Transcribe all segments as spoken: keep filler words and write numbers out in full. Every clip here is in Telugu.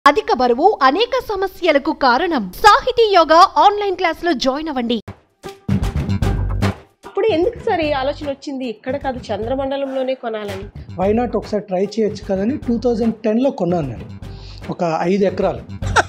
అధిక బరువు అనేక సమస్యలకు కారణం. సాహితీ యోగా ఆన్లైన్ క్లాస్ లో జాయిన్ అవ్వండి. అప్పుడు ఎందుకు సార్ ఈ ఆలోచన వచ్చింది ఇక్కడ కాదు చంద్రమండలంలోనే కొనాలని? వై నాట్ ఒకసారి ట్రై చేయొచ్చు కదని టూ థౌజండ్ టెన్లో కొన్నాను నేను ఒక ఐదు ఎకరాలు.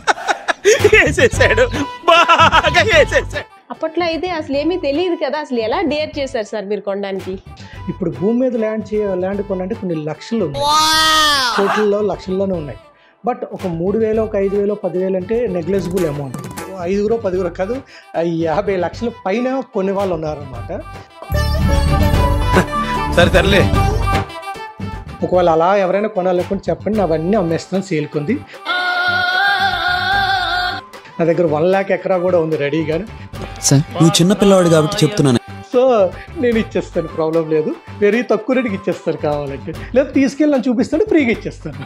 అప్పట్లో అయితే అసలు ఏమీ తెలియదు కదా, అసలు ఎలా డేర్ చేశారు సార్ మీరు కొనడానికి? ఇప్పుడు భూమి మీద ల్యాండ్ చే ల్యాండ్ కొనంటే కొన్ని లక్షలు ఉన్నాయి, కోట్లలో లక్షల్లోనే ఉన్నాయి. బట్ ఒక మూడు వేలు ఒక ఐదు వేలు పదివేలు అంటే నెగ్లెజిబుల్ అమౌంట్. ఐదుగురో పదిగురో కాదు, యాభై లక్షల పైన కొన్ని వాళ్ళు ఉన్నారన్నమాట. సరే సర్లే, ఒకవేళ అలా ఎవరైనా కొనాలనుకుంటే చెప్పండి, అవన్నీ అమ్మేస్తాను సేల్కుంది. నా దగ్గర వన్ ల్యాక్ ఎకరా కూడా ఉంది రెడీగా. సార్ నువ్వు చిన్న పిల్లవాడు కాబట్టి చెప్తున్నాను. సో నేను ఇచ్చేస్తాను, ప్రాబ్లం లేదు. వెరీ తక్కువ రేటుకి ఇచ్చేస్తాను కావాలంటే, లేదా తీసుకెళ్ళి నన్ను చూపిస్తాను, ఫ్రీగా ఇచ్చేస్తాను.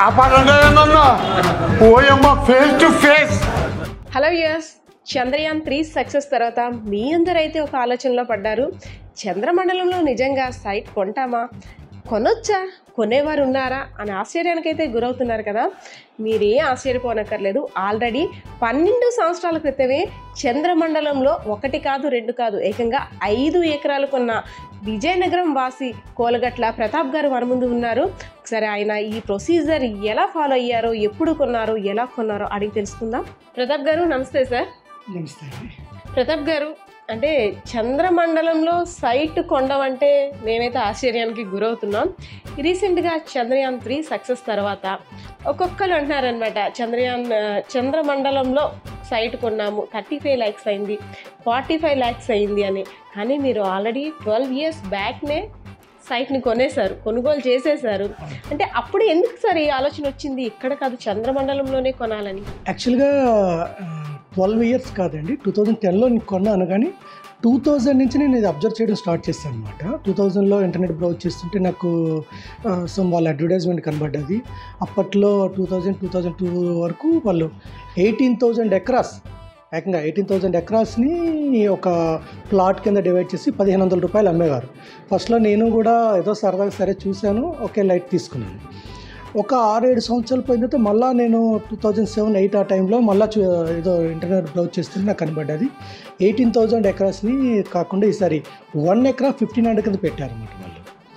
Hello yes, Chandrayaan three success తర్వాత మీ అందరైతే ఒక ఆలోచనలో పడ్డారు. చంద్రమండలంలో నిజంగా సైట్ కొంటామా, కొనొచ్చా, కొనేవారు ఉన్నారా అని ఆశ్చర్యానికైతే గురవుతున్నారు కదా. మీరే ఆశ్చర్యపోనక్కర్లేదు. ఆల్రెడీ పన్నెండు సంవత్సరాల క్రితమే చంద్రమండలంలో ఒకటి కాదు రెండు కాదు ఏకంగా ఐదు ఎకరాలు కొన్న విజయనగరం వాసి కోలగట్ల ప్రతాప్ గారు మన ముందు ఉన్నారు. ఒకసారి ఆయన ఈ ప్రొసీజర్ ఎలా ఫాలో అయ్యారో, ఎప్పుడు కొన్నారో, ఎలా కొన్నారో అడిగి తెలుసుకుందాం. ప్రతాప్ గారు నమస్తే సార్. నమస్తే అండి. ప్రతాప్ గారు, అంటే చంద్రమండలంలో సైట్ కొండమంటే మేమైతే ఆశ్చర్యానికి గురవుతున్నాం. రీసెంట్గా చంద్రయాన్ త్రీ సక్సెస్ తర్వాత ఒక్కొక్కరు అంటున్నారనమాట, చంద్రయాన్ చంద్రమండలంలో సైట్ కొన్నాము, థర్టీ ఫైవ్ ల్యాక్స్ అయింది, ఫార్టీ ఫైవ్ ల్యాక్స్ అయింది అని. కానీ మీరు ఆల్రెడీ ట్వెల్వ్ ఇయర్స్ బ్యాక్నే సైట్ని కొనేశారు, కొనుగోలు చేసేసారు. అంటే అప్పుడు ఎందుకు సార్ ఈ ఆలోచన వచ్చింది ఇక్కడ కాదు చంద్రమండలంలోనే కొనాలని? యాక్చువల్గా ట్వెల్వ్ ఇయర్స్ కాదండి, టూ థౌజండ్ టెన్లో నేను కొన్నాను. కానీ టూ థౌజండ్ నుంచి నేను ఇది అబ్జర్వ్ చేయడం స్టార్ట్ చేశాను అనమాట. టూ థౌజండ్లో ఇంటర్నెట్ బ్రౌజ్ చేస్తుంటే నాకు సమ్ వాళ్ళ అడ్వర్టైజ్మెంట్ కనబడ్డది. అప్పట్లో two thousand two thousand two వరకు వాళ్ళు ఎయిటీన్ థౌజండ్ ఎకరాస్ ఏకంగా ఎయిటీన్ థౌజండ్ ఎకరాస్ని ఒక ప్లాట్ కింద డివైడ్ చేసి పదిహేను వందల రూపాయలు అమ్మేవారు. ఫస్ట్లో నేను కూడా ఏదో సరదాగా సరే చూశాను, ఒకే లైట్ తీసుకున్నాను. ఒక ఆరు ఏడు సంవత్సరాలు పోయిన తర్వాత మళ్ళీ నేను టూ థౌజండ్ సెవెన్ ఎయిట్ ఆ టైంలో మళ్ళీ చూ ఏదో ఇంటర్నెట్ బ్రౌజ్ చేస్తుంటే నాకు కనబడ్డది. ఎయిటీన్ థౌజండ్ ఎకరాస్ని కాకుండా ఈసారి వన్ ఎకరా ఫిఫ్టీన్ హండ్రెడ్ కింద పెట్టారన్నమాట వాళ్ళు.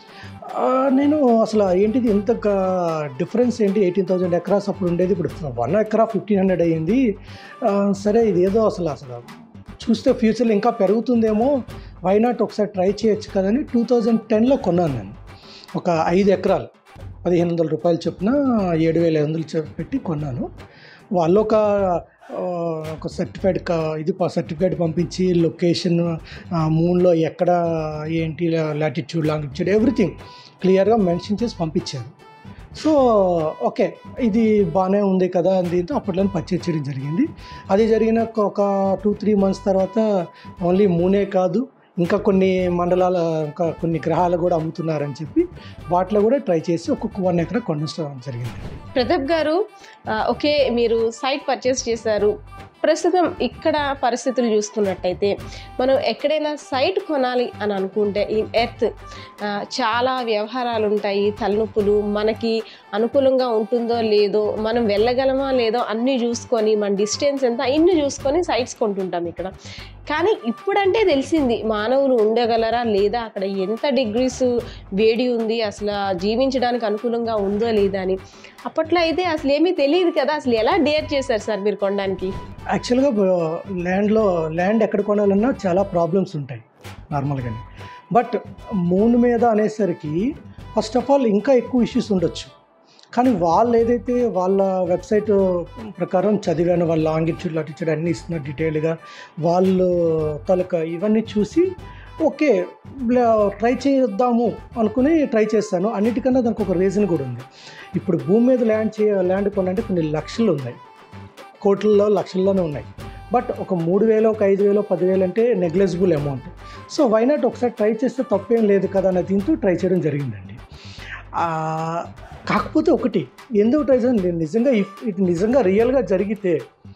నేను అసలు ఏంటిది ఇంత డిఫరెన్స్ ఏంటి, ఎయిటీన్ థౌజండ్ ఎకరాస్ అప్పుడు ఉండేది, ఇప్పుడు వన్ ఎకరా ఫిఫ్టీన్ హండ్రెడ్ అయ్యింది. సరే ఇది ఏదో అసలు అసలు చూస్తే ఫ్యూచర్లో ఇంకా పెరుగుతుందేమో, వై నాట్ ఒకసారి ట్రై చేయొచ్చు కదని టూ థౌజండ్ టెన్లో కొన్నాను నేను ఒక ఐదు ఎకరాలు పదిహేను వందల రూపాయలు చొప్పున ఏడు వేల ఐదు వందలు పెట్టి కొన్నాను. వాళ్ళు ఒక ఒక సర్టిఫైడ్ ఇది సర్టిఫికేట్ పంపించి లొకేషన్, మూన్లో ఎక్కడ ఏంటి, లాటిట్యూడ్ లాంగిట్యూడ్ ఎవ్రీథింగ్ క్లియర్గా మెన్షన్ చేసి పంపించారు. సో ఓకే ఇది బాగానే ఉంది కదా అని దీంతో అప్పట్లో పర్చేజ్ చేయడం జరిగింది. అది జరిగిన ఒక టూ త్రీ మంత్స్ తర్వాత ఓన్లీ మూనే కాదు ఇంకా కొన్ని మండలాల ఇంకా కొన్ని గ్రహాలు కూడా అమ్ముతున్నారని చెప్పి వాటిలో కూడా ట్రై చేసి ఒక్కొక్క వన్ ఎకరా కొనడం జరిగింది. ప్రతాప్ గారు, ఓకే మీరు సైట్ పర్చేస్ చేశారు. ప్రస్తుతం ఇక్కడ పరిస్థితులు చూసుకున్నట్టయితే మనం ఎక్కడైనా సైట్ కొనాలి అని అనుకుంటే ఈ ఎర్త్ చాలా వ్యవహారాలు ఉంటాయి, తలనొప్పులు, మనకి అనుకూలంగా ఉంటుందో లేదో, మనం వెళ్ళగలమా లేదో అన్నీ చూసుకొని మన డిస్టెన్స్ ఎంత ఇన్ని చూసుకొని సైట్స్ కొంటుంటాం ఇక్కడ. కానీ ఇప్పుడంటే తెలిసింది మానవులు ఉండగలరా లేదా, అక్కడ ఎంత డిగ్రీస్ వేడి ఉంది, అసలు జీవించడానికి అనుకూలంగా ఉందో లేదా అని. అప్పట్లో అయితే అసలు ఏమీ తెలియదు కదా, అసలు ఎలా డేర్ చేశారు సార్ మీరు కొనడానికి? యాక్చువల్గా ల్యాండ్లో ల్యాండ్ ఎక్కడ కొనాలన్నా చాలా ప్రాబ్లమ్స్ ఉంటాయి నార్మల్గానే. బట్ మూన్ మీద అనేసరికి ఫస్ట్ ఆఫ్ ఆల్ ఇంకా ఎక్కువ ఇష్యూస్ ఉండొచ్చు. కానీ వాళ్ళు ఏదైతే వాళ్ళ వెబ్సైట్ ప్రకారం చదివాను, వాళ్ళ లాంగిట్యూడ్ లాటిట్యూడ్ అన్నీ ఇస్తున్నారు డీటెయిల్గా, వాళ్ళు తాలూకా ఇవన్నీ చూసి ఓకే ట్రై చేద్దాము అనుకుని ట్రై చేస్తాను. అన్నిటికన్నా దానికి ఒక రీజన్ కూడా ఉంది. ఇప్పుడు భూమి మీద ల్యాండ్ చే ల్యాండ్ కొనంటే కొన్ని లక్షలు ఉన్నాయి, కోట్లలో లక్షల్లోనే ఉన్నాయి. బట్ ఒక మూడు వేలు ఒక ఐదు వేలు పదివేలు అంటే negligible amount. So why not ఒకసారి ట్రై చేస్తే తప్పేం లేదు కదా అన్న దీంతో ట్రై చేయడం జరిగిందండి. కాకపోతే ఒకటి ఎందుకు ట్రై చేయాలి, నిజంగా ఇఫ్ ఇది నిజంగా రియల్గా జరిగితే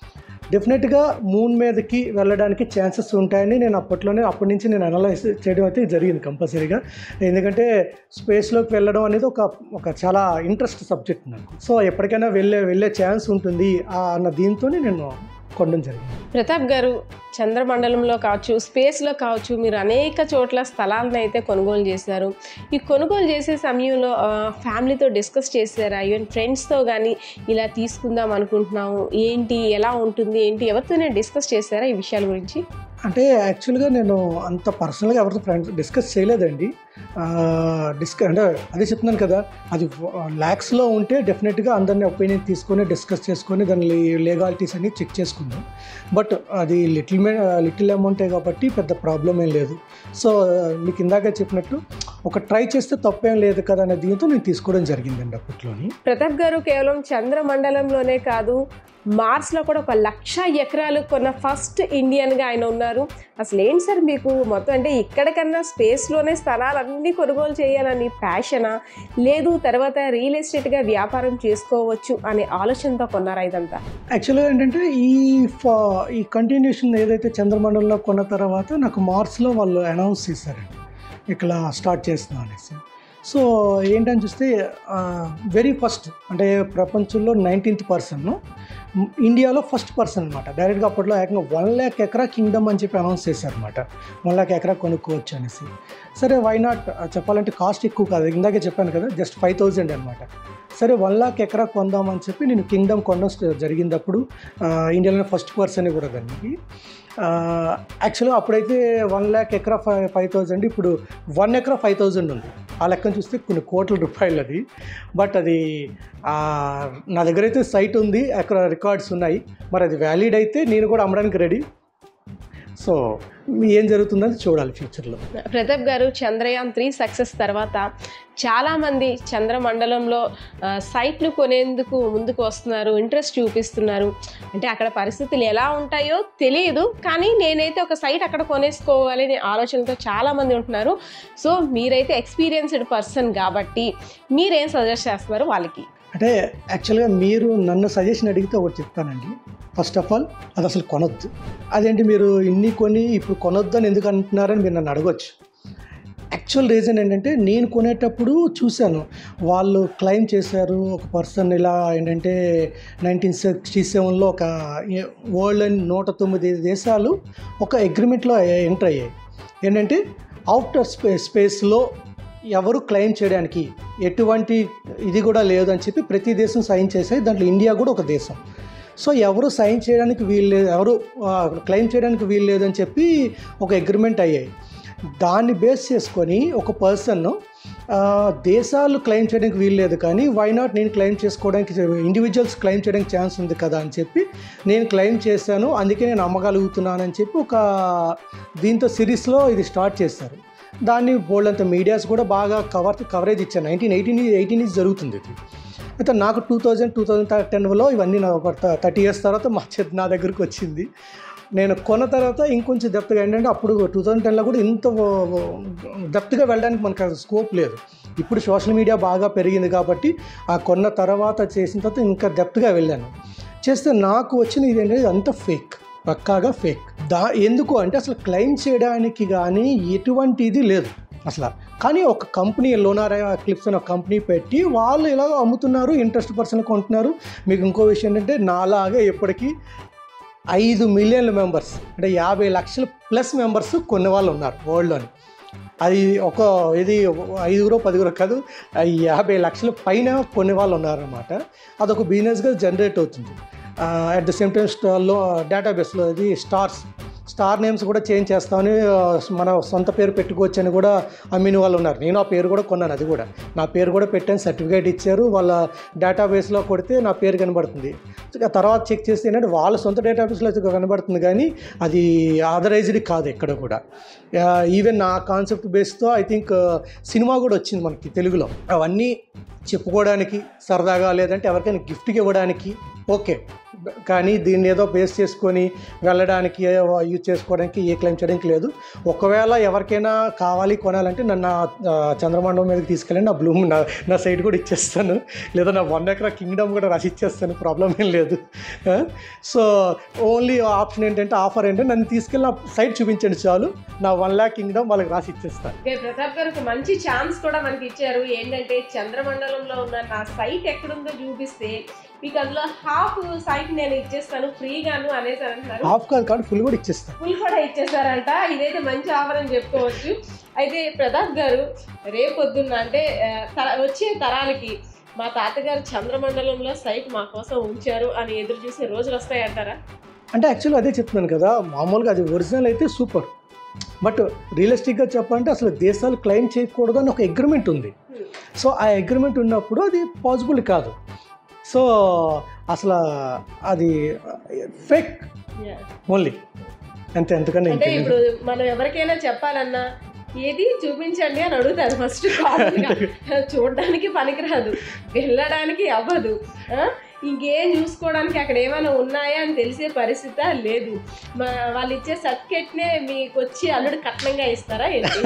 డెఫినెట్గా మూన్ మీదకి వెళ్ళడానికి ఛాన్సెస్ ఉంటాయని నేను అప్పట్లోనే అప్పటి నుంచి నేను అనలైజ్ చేయడం అయితే జరిగింది కంపల్సరీగా. ఎందుకంటే స్పేస్లోకి వెళ్ళడం అనేది ఒక ఒక చాలా ఇంట్రెస్ట్ సబ్జెక్ట్ నాకు. సో ఎప్పటికైనా వెళ్ళే వెళ్ళే ఛాన్స్ ఉంటుంది అన్న దీంతో నేను కొనడం జరిగింది. ప్రతాప్ గారు, చంద్రమండలంలో కావచ్చు, స్పేస్లో కావచ్చు, మీరు అనేక చోట్ల స్థలాలను అయితే కొనుగోలు చేశారు. ఈ కొనుగోలు చేసే సమయంలో ఫ్యామిలీతో డిస్కస్ చేశారా? ఈవెన్ ఫ్రెండ్స్తో కానీ ఇలా తీసుకుందాం అనుకుంటున్నాము, ఏంటి, ఎలా ఉంటుంది, ఏంటి, ఎవరితోనే డిస్కస్ చేశారా ఈ విషయాల గురించి? అంటే యాక్చువల్గా నేను అంత పర్సనల్గా ఎవరితో ఫ్రెండ్స్ డిస్కస్ చేయలేదండి. డిస్క అంటే అదే చెప్తున్నాను కదా, అది ల్యాక్స్లో ఉంటే డెఫినెట్గా అందరినీ ఒపీనియన్ తీసుకొని డిస్కస్ చేసుకొని దాని లీగాలిటీస్ అన్ని చెక్ చేసుకుందాం. బట్ అది లిటిల్ మే లిటిల్ అమౌంటే కాబట్టి పెద్ద ప్రాబ్లం ఏం లేదు. సో మీకు ఇందాక చెప్పినట్టు ఒక ట్రై చేస్తే తప్పేం లేదు కదా అనే దీంతో నేను తీసుకోవడం జరిగిందండి అప్పట్లోని. ప్రతాప్ గారు కేవలం చంద్రమండలంలోనే కాదు, మార్స్లో కూడా ఒక లక్ష ఎకరాలు కొన్న ఫస్ట్ ఇండియన్గా ఆయన ఉన్నారు. అసలు ఏంటి సార్ మీకు మొత్తం, అంటే ఇక్కడికన్నా స్పేస్లోనే స్థలాలన్నీ కొనుగోలు చేయాలని ప్యాషనా, లేదు తర్వాత రియల్ ఎస్టేట్గా వ్యాపారం చేసుకోవచ్చు అనే ఆలోచనతో కొన్నారా ఇదంతా? యాక్చువల్గా ఏంటంటే ఈ ఫా ఈ కంటిన్యూషన్ ఏదైతే చంద్రమండలంలో కొన్న తర్వాత నాకు మార్స్లో వాళ్ళు అనౌన్స్ చేశారండి ఇట్లా స్టార్ట్ చేస్తున్నాం అనేసి. సో ఏంటని చూస్తే వెరీ ఫస్ట్ అంటే ప్రపంచంలో నైన్టీన్త్ పర్సన్, ఇండియాలో ఫస్ట్ పర్సన్ అనమాట. డైరెక్ట్గా అప్పట్లో ఏకంగా వన్ ల్యాక్ ఎకరా కింగ్డమ్ అని చెప్పి అనౌన్స్ చేశారనమాట. వన్ ల్యాక్ ఎకరా కొనుక్కోవచ్చు అనేసి. సరే వై నాట్, చెప్పాలంటే కాస్ట్ ఎక్కువ కాదు, ఇందాకే చెప్పాను కదా, జస్ట్ ఫైవ్ థౌజండ్ అనమాట. సరే వన్ లాక్ ఎకరా కొందామని చెప్పి నేను కింగ్డమ్ కొనడం జరిగింది. అప్పుడు ఇండియాలోనే ఫస్ట్ పర్సన్ కూడా దానికి. యాక్చువల్గా అప్పుడైతే వన్ ల్యాక్ ఎకరా ఫైవ్ ఫైవ్ థౌజండ్ ఇప్పుడు వన్ ఎకరా ఫైవ్ థౌజండ్ ఉంది. ఆ లెక్కను చూస్తే కొన్ని కోట్ల రూపాయలు అది. బట్ అది నా దగ్గర అయితే సైట్ ఉంది, అక్కడ రికార్డ్స్ ఉన్నాయి. మరి అది వ్యాలిడ్ అయితే నేను కూడా అమ్మడానికి రెడీ. సో ఏం జరుగుతుందని చూడాలి ఫ్యూచర్లో. ప్రతాప్ గారు, చంద్రయాన్ త్రీ సక్సెస్ తర్వాత చాలామంది చంద్రమండలంలో సైట్లు కొనేందుకు ముందుకు వస్తున్నారు, ఇంట్రెస్ట్ చూపిస్తున్నారు. అంటే అక్కడ పరిస్థితులు ఎలా ఉంటాయో తెలియదు, కానీ నేనైతే ఒక సైట్ అక్కడ కొనేసుకోవాలి అనే ఆలోచనతో చాలామంది ఉంటున్నారు. సో మీరైతే ఎక్స్పీరియన్స్డ్ పర్సన్ కాబట్టి మీరేం సజెస్ట్ చేస్తున్నారు వాళ్ళకి? అంటే యాక్చువల్గా మీరు నన్ను సజెషన్ అడిగితే ఒకటి చెప్తానండి. ఫస్ట్ ఆఫ్ ఆల్ అది అసలు కొనొద్దు. అదేంటి మీరు ఇన్ని కొని ఇప్పుడు కొనొద్దు అని ఎందుకు అంటున్నారని మీరు నన్ను అడగొచ్చు. యాక్చువల్ రీజన్ ఏంటంటే నేను కొనేటప్పుడు చూశాను, వాళ్ళు క్లెయిమ్ చేశారు ఒక పర్సన్ ఇలా ఏంటంటే నైన్టీన్ సిక్స్టీ సెవెన్లో ఒక వరల్డ్ నూట తొమ్మిది దేశాలు ఒక అగ్రిమెంట్లో ఎంటర్ అయ్యాయి. ఏంటంటే అవుటర్ స్పే స్పేస్లో ఎవరు క్లెయిమ్ చేయడానికి ఎటువంటి ఇది కూడా లేదు అని చెప్పి ప్రతి దేశం సైన్ చేసాయి. దాంట్లో ఇండియా కూడా ఒక దేశం. సో ఎవరు సైన్ చేయడానికి వీలు లేదు, ఎవరు క్లెయిమ్ చేయడానికి వీలు లేదని చెప్పి ఒక అగ్రిమెంట్ అయ్యాయి. దాన్ని బేస్ చేసుకొని ఒక పర్సన్ దేశాలు క్లెయిమ్ చేయడానికి వీలు లేదు, కానీ వై నాట్ నేను క్లెయిమ్ చేసుకోవడానికి, ఇండివిజువల్స్ క్లెయిమ్ చేయడానికి ఛాన్స్ ఉంది కదా అని చెప్పి నేను క్లెయిమ్ చేశాను, అందుకే నేను అమ్మగలుగుతున్నానని చెప్పి ఒక దీంతో సిరీస్లో ఇది స్టార్ట్ చేశారు. దాన్ని బోల్డ్ అంత మీడియాస్ కూడా బాగా కవర్ కవరేజ్ ఇచ్చాను. నైన్టీన్ ఎయిటీన్ ఎయిటీన్ నుంచి జరుగుతుంది ఇది. అయితే నాకు టూ థౌజండ్ టూ థౌజండ్ టెన్లో ఇవన్నీ నా థర్టీ ఇయర్స్ తర్వాత మా చేతి నా దగ్గరికి వచ్చింది. నేను కొన్న తర్వాత ఇంకొంచెం డెప్త్గా ఏంటంటే అప్పుడు టూ థౌజండ్ టెన్లో కూడా ఇంత డెప్త్గా వెళ్ళడానికి మనకు స్కోప్ లేదు. ఇప్పుడు సోషల్ మీడియా బాగా పెరిగింది కాబట్టి ఆ కొన్న తర్వాత చేసిన తర్వాత ఇంకా డెప్త్గా వెళ్ళాను. చేస్తే నాకు వచ్చిన ఇది ఏంటంటే అంత ఫేక్, పక్కాగా ఫేక్. దా ఎందుకు అంటే అసలు క్లెయిమ్ చేయడానికి కానీ ఎటువంటి ఇది లేదు అసలు. కానీ ఒక కంపెనీ లోనార్ క్లిప్స్ అనే కంపెనీ పెట్టి వాళ్ళు ఇలా అమ్ముతున్నారు, ఇంట్రెస్ట్ పర్సన్ కొంటున్నారు. మీకు ఇంకో విషయం ఏంటంటే నాలాగే ఇప్పటికీ ఐదు మిలియన్ల మెంబర్స్ అంటే యాభై లక్షల ప్లస్ మెంబర్స్ కొన్ని వాళ్ళు ఉన్నారు వరల్డ్లోని. అది ఒక ఇది ఐదుగురో పదిగురో కాదు, యాభై లక్షల పైన కొన్ని వాళ్ళు ఉన్నారన్నమాట. అదొక బిజినెస్గా జనరేట్ అవుతుంది. అట్ ద సేమ్ టైం స్టార్లో డేటాబేస్లో ఇది స్టార్స్ స్టార్ నేమ్స్ కూడా చేంజ్ చేస్తామని మన సొంత పేరు పెట్టుకోవచ్చు అని కూడా అమ్మిన వాళ్ళు ఉన్నారు. నేను ఆ పేరు కూడా కొన్నాను, అది కూడా నా పేరు కూడా పెట్టాను, సర్టిఫికేట్ ఇచ్చారు. వాళ్ళ డేటాబేస్లో కొడితే నా పేరు కనబడుతుంది. తర్వాత చెక్ చేస్తే ఏంటంటే వాళ్ళ సొంత డేటాబేస్లో కనబడుతుంది, కానీ అది ఆథరైజ్డ్ కాదు ఎక్కడ కూడా. ఈవెన్ నా కాన్సెప్ట్ బేస్తో ఐ థింక్ సినిమా కూడా వచ్చింది మనకి తెలుగులో. అవన్నీ చెప్పుకోవడానికి సరదాగా, లేదంటే ఎవరికైనా గిఫ్ట్కి ఇవ్వడానికి ఓకే, కానీ దీన్ని ఏదో బేస్ చేసుకొని వెళ్ళడానికి యూజ్ చేసుకోవడానికి ఏ క్లెయిమ్ చేయడానికి లేదు. ఒకవేళ ఎవరికైనా కావాలి కొనాలంటే నన్ను ఆ చంద్రమండలం మీదకి తీసుకెళ్ళి నా బ్లూమ్ నా నా సైట్ కూడా ఇచ్చేస్తాను, లేదా నా వన్ ఎకరా కింగ్డమ్ కూడా రాసి ఇచ్చేస్తాను, ప్రాబ్లం ఏం లేదు. సో ఓన్లీ ఆప్షన్ ఏంటంటే ఆఫర్ ఏంటంటే నన్ను తీసుకెళ్ళి నా సైట్ చూపించండి చాలు, నా వన్ ల్యాక్ కింగ్డమ్ వాళ్ళకి రాసి ఇచ్చేస్తాను. ప్రతాప్ గారు ఒక మంచి ఛాన్స్ కూడా మనకి ఇచ్చారు. ఏంటంటే చంద్రమండలంలో ఉన్న నా సైట్ ఎక్కడుందో చూపిస్తే మీకు అందులో హాఫ్ సైట్ నేను ఇచ్చేస్తాను ఫ్రీగాను అనేసి అంటున్నారు. హాఫ్ కాదు కాబట్టి ఫుల్ కూడా ఇచ్చేస్తాను. ఫుల్ కూడా ఇచ్చేస్తారంట. ఇదైతే మంచి ఆఫర్ అని చెప్పుకోవచ్చు. అయితే ప్రతాప్ గారు రేపొద్దున్న అంటే వచ్చే తరాలకి మా తాతగారు చంద్రమండలంలో సైట్ మా కోసం ఉంచారు అని ఎదురు చూసే రోజులు వస్తాయంటారా? అంటే యాక్చువల్గా అదే చెప్తున్నాను కదా, మామూలుగా అది ఒరిజినల్ అయితే సూపర్, బట్ రియలిస్టిక్గా చెప్పాలంటే అసలు దేశాలు క్లెయిమ్ చేయకూడదు అని ఒక అగ్రిమెంట్ ఉంది. సో ఆ అగ్రిమెంట్ ఉన్నప్పుడు అది పాసిబుల్ కాదు. సో అసలు అది ఫేక్ ఓన్లీ అంతే. ఎందుకంటే అంటే ఇప్పుడు మనం ఎవరికైనా చెప్పాలన్నా ఏది చూపించండి అని అడుగుతారు ఫస్ట్. చూడడానికి పనికిరాదు, వెళ్ళడానికి అవ్వదు, ఇంకేం చూసుకోవడానికి అక్కడ ఏమైనా ఉన్నాయా అని తెలిసే పరిస్థితి లేదు. మా వాళ్ళు ఇచ్చే సర్టిఫికేట్నే మీకు వచ్చి అల్లుడు కట్నంగా ఇస్తారా ఏంటి?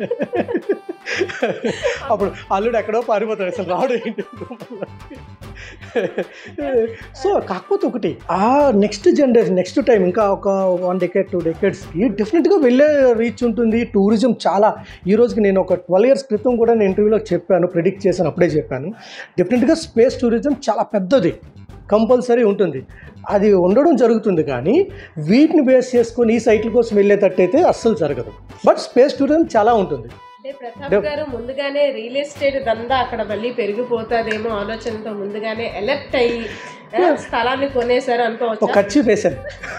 అప్పుడు అల్లుడు ఎక్కడో పారిపోతాడు, అసలు రావడం ఏంటి. సో కాకపోతే ఒకటి ఆ నెక్స్ట్ జనరేషన్ నెక్స్ట్ టైం ఇంకా ఒక వన్ డెకేడ్ టూ డెకేడ్స్కి డెఫినెట్గా వెళ్ళే రీచ్ ఉంటుంది. టూరిజం చాలా ఈ రోజుకి నేను ఒక ట్వెల్వ్ ఇయర్స్ క్రితం కూడా నేను ఇంటర్వ్యూలో చెప్పాను, ప్రిడిక్ట్ చేశాను, అప్పుడే చెప్పాను. డెఫినెట్గా స్పేస్ టూరిజం చాలా పెద్దది, కంపల్సరీ ఉంటుంది, అది ఉండడం జరుగుతుంది. కానీ వీటిని బేస్ చేసుకొని ఈ సైట్ల కోసం వెళ్ళేటట్టయితే అస్సలు జరగదు. బట్ స్పేస్ టూరిజం చాలా ఉంటుంది. అంటే ప్రతాప్ గారు ముందుగానే రియల్ ఎస్టేట్ దందా అక్కడ మళ్ళీ పెరిగిపోతుందేమో ఆలోచనతో ముందుగానే ఎలర్ట్ అయ్యి స్థలాన్ని కొనేసారు అనుకోవచ్చు. ఖర్చు వేశాను.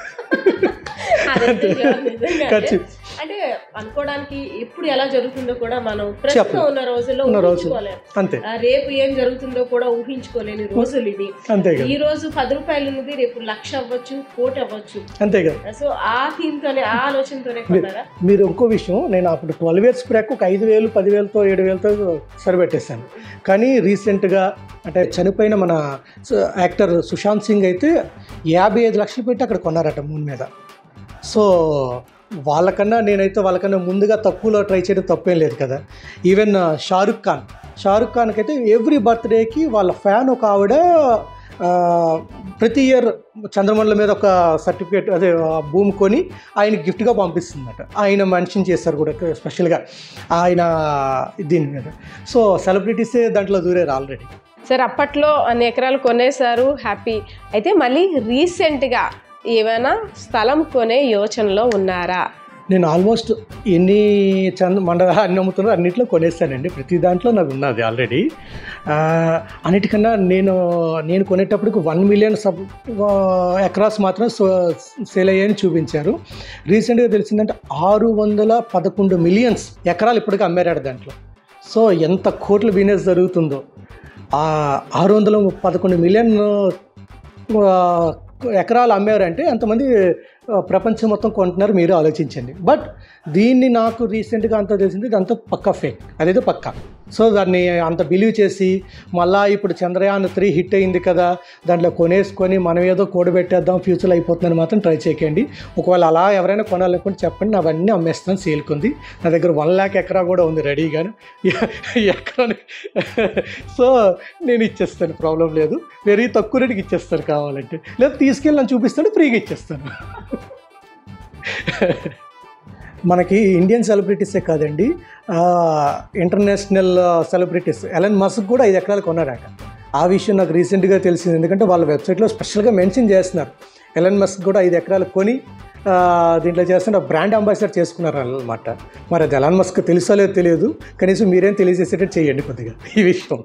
అంటే అనుకోవడానికి ఎప్పుడు ఎలా జరుగుతుందో కూడా మనం ప్రస్తుతం ఉన్న రోజుల్లో ఊహించుకోలేము. అంతే, రేపు ఏం జరుగుతుందో కూడా ఊహించుకోలేని రోజులు ఇవి. ఈ రోజు పది రూపాయలు ఉన్నది రేపు లక్ష అవ్వచ్చు, కోటి అవ్వచ్చు. అంతే కదా. సో ఆ థీమ్తోనే ఆ ఆలోచనతోనే కొన్నారా? మీరు ఇంకో విషయం, నేను అప్పుడు ట్వెల్వ్ ఇయర్స్ బ్యాక్ ఒక ఐదు వేలు పదివేలతో ఏడు వేలతో సరిపెట్టేశాను. కానీ రీసెంట్గా అంటే చనిపోయిన మన యాక్టర్ సుశాంత్ సింగ్ అయితే యాభై ఐదు లక్షలు పెట్టి అక్కడ కొన్నారట మూన్ మీద. సో వాళ్ళకన్నా నేనైతే వాళ్ళకన్నా ముందుగా తక్కువలో ట్రై చేయడం తప్పేం లేదు కదా. ఈవెన్ షారుఖ్ ఖాన్ షారుఖ్ ఖాన్కి అయితే ఎవ్రీ బర్త్డేకి వాళ్ళ ఫ్యాన్ ఒక ఆవిడ ప్రతి ఇయర్ చంద్రమండలం మీద ఒక సర్టిఫికేట్ అదే భూమి కొని ఆయన గిఫ్ట్గా పంపిస్తుందట. ఆయన మెన్షన్ చేస్తారు కూడా స్పెషల్గా ఆయన దీని మీద. సో సెలబ్రిటీసే దాంట్లో దూరారు ఆల్రెడీ. సార్ అప్పట్లో అన్ని ఎకరాలు కొనేసారు, హ్యాపీ. అయితే మళ్ళీ రీసెంట్గా ఏమైనా స్థలం కొనే యోచనలో ఉన్నారా? నేను ఆల్మోస్ట్ ఎన్ని చంద మండల అన్ని అమ్ముతున్నారో అన్నింటిలో కొనేస్తానండి. ప్రతి దాంట్లో నాకు ఉన్నది ఆల్రెడీ. అన్నిటికన్నా నేను నేను కొనేటప్పటికి వన్ మిలియన్ సబ్ ఎకరాస్ మాత్రం సేల్ అయ్యాయని చూపించారు. రీసెంట్గా తెలిసిందంటే ఆరు వందల పదకొండు మిలియన్స్ ఎకరాలు ఇప్పటికీ అమ్మారాడు దాంట్లో. సో ఎంత కోట్ల బిజినెస్ జరుగుతుందో. ఆరు వందల పదకొండు మిలియన్ ఎకరాలు అమ్మారంటే ఎంతమంది ప్రపంచం మొత్తం కొంటున్నారు మీరు ఆలోచించండి. బట్ దీన్ని నాకు రీసెంట్గా అంతా తెలిసింది ఇదంతా పక్కా ఫేక్, అదేదో పక్కా. సో దాన్ని అంత బిలీవ్ చేసి మళ్ళీ ఇప్పుడు చంద్రయాన్ త్రీ హిట్ అయింది కదా దాంట్లో కొనేసుకొని మనం ఏదో కూడబెట్టేద్దాం ఫ్యూచర్లో అయిపోతుందని మాత్రం ట్రై చేయకండి. ఒకవేళ అలా ఎవరైనా కొనాలనుకుంటే చెప్పండి, అవన్నీ అమ్మేస్తాను, సేల్కుంది. నా దగ్గర వన్ ల్యాక్ ఎకరా కూడా ఉంది రెడీగాను ఎకరానికి. సో నేను ఇచ్చేస్తాను, ప్రాబ్లం లేదు. వెరీ తక్కువ రేటుకి ఇచ్చేస్తాను కావాలంటే, లేదా తీసుకెళ్ళి నన్ను చూపిస్తాను, ఫ్రీగా ఇచ్చేస్తాను. మనకి ఇండియన్ సెలబ్రిటీసే కాదండి, ఇంటర్నేషనల్ సెలబ్రిటీస్ ఎలన్ మస్క్ కూడా ఐదు ఎకరాలు కొన్నారట. ఆ విషయం నాకు రీసెంట్గా తెలిసింది, ఎందుకంటే వాళ్ళ వెబ్సైట్లో స్పెషల్గా మెన్షన్ చేస్తున్నారు ఎలన్ మస్క్ కూడా ఐదు ఎకరాలు కొని దీంట్లో చేస్తున్న బ్రాండ్ అంబాసిడర్ చేసుకున్నారు అన్నమాట. మరి అది ఎలన్ మస్క్ తెలుసో లేదో తెలియదు, కనీసం మీరేం తెలియజేసేటట్టు చేయండి కొద్దిగా ఈ విషయం.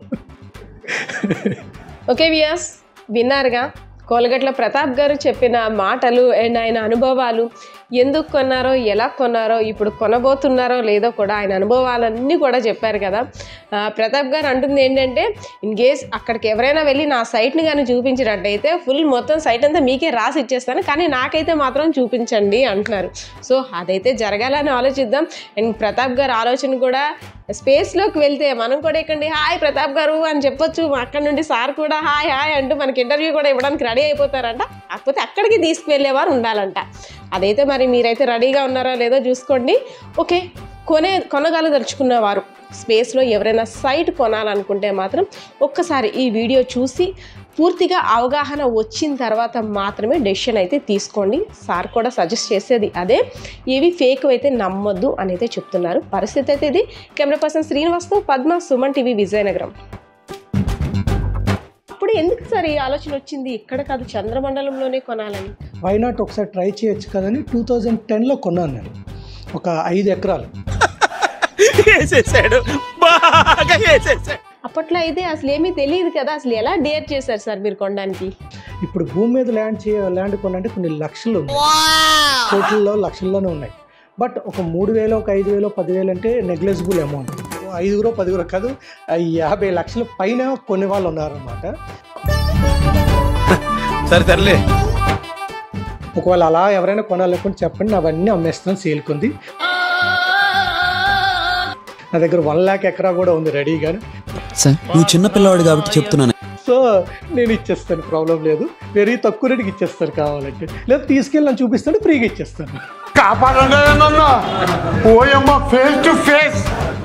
ఓకే వియాస్, విన్నారుగా కోలగట్ల ప్రతాప్ గారు చెప్పిన మాటలు అండ్ ఆయన అనుభవాలు, ఎందుకు కొన్నారో, ఎలా కొన్నారో, ఇప్పుడు కొనబోతున్నారో లేదో కూడా ఆయన అనుభవాలన్నీ కూడా చెప్పారు కదా. ప్రతాప్ గారు అంటుంది ఏంటంటే, ఇన్ కేస్ అక్కడికి ఎవరైనా వెళ్ళి నా సైట్ని కానీ చూపించినట్టయితే ఫుల్ మొత్తం సైట్ అంతా మీకే రాసి ఇచ్చేస్తాను, కానీ నాకైతే మాత్రం చూపించండి అంటున్నారు. సో అదైతే జరగాలని ఆలోచిద్దాం. అండ్ ప్రతాప్ గారు ఆలోచన కూడా స్పేస్లోకి వెళ్తే మనం కూడా ఎక్కండి హాయ్ ప్రతాప్ గారు అని చెప్పొచ్చు, అక్కడ నుండి సార్ కూడా హాయ్ హాయ్ అంటూ మనకి ఇంటర్వ్యూ కూడా ఇవ్వడానికి రెడీ అయిపోతారంట. కాకపోతే అక్కడికి తీసుకువెళ్ళేవారు ఉండాలంట. అదైతే మరి మీరైతే రెడీగా ఉన్నారో లేదో చూసుకోండి. ఓకే, కొనే కొనగలదలుచుకున్నవారు స్పేస్లో ఎవరైనా సైట్ కొనాలనుకుంటే మాత్రం ఒక్కసారి ఈ వీడియో చూసి పూర్తిగా అవగాహన వచ్చిన తర్వాత మాత్రమే డెసిషన్ అయితే తీసుకోండి. సార్ కూడా సజెస్ట్ చేసేది అదే, ఏవి ఫేక్ అయితే నమ్మొద్దు అని అయితే చెప్తున్నారు. పరిస్థితి అయితే ఇది. కెమెరా పర్సన్ శ్రీనివాస్తో పద్మ, సుమన్ టీవీ, విజయనగరం. అప్పుడు ఎందుకు సార్ ఈ ఆలోచన వచ్చింది ఇక్కడ కాదు చంద్రమండలంలోనే కొనాలని? వై నాట్ ఒకసారి ట్రై చేయొచ్చు కదని టూ థౌజండ్ టెన్లో కొన్నాను నేను, ఒక ఐదు ఎకరాలు. అప్పట్లో అయితే అసలు ఏమీ తెలియదు కదా, అసలు ఎలా డేర్ చేశారు సార్ మీరు కొనడానికి? ఇప్పుడు భూమి మీద ల్యాండ్ చే ల్యాండ్ కొనంటే కొన్ని లక్షలు ఉన్నాయి, కోట్లలో లక్షల్లోనే ఉన్నాయి. బట్ ఒక మూడు వేలు ఒక ఐదు వేలు పదివేలు అంటే నెగ్లెజిబుల్ అమౌంట్. ఐదుగురో పదిగురో కాదు, యాభై లక్షల పైన కొనే వాళ్ళు ఉన్నారన్నమాట. సరే తరలే, ఒకవేళ అలా ఎవరైనా కొనాలనుకుంటే చెప్పండి, అవన్నీ అమ్మేస్తాను సేల్కుంది. నా దగ్గర వన్ ల్యాక్ ఎకరా కూడా ఉంది రెడీగా. సార్ నువ్వు చిన్న పిల్లవాడు కాబట్టి చెప్తున్నాను. సో నేను ఇచ్చేస్తాను, ప్రాబ్లం లేదు. వెరీ తక్కువ రేటుకి ఇచ్చేస్తాను కావాలంటే, లేదా తీసుకెళ్ళి నన్ను చూపిస్తాను, ఫ్రీగా ఇచ్చేస్తాను. కాపాడండి, ఫేస్ టు ఫేస్